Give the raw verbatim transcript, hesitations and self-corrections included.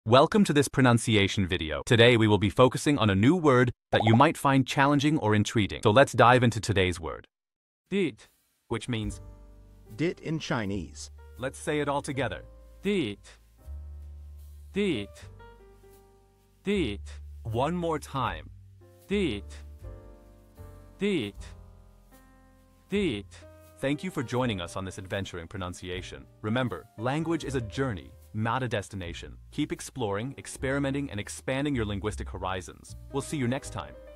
Welcome to this pronunciation video. Today we will be focusing on a new word that you might find challenging or intriguing. So let's dive into today's word. Dit, which means Dit in Chinese. let's say it all together. Dit. Dit. Dit. One more time. Dit. Dit. Dit. Thank you for joining us on this adventure in pronunciation. Remember, language is a journey, not a destination. Keep exploring, experimenting, and expanding your linguistic horizons. We'll see you next time.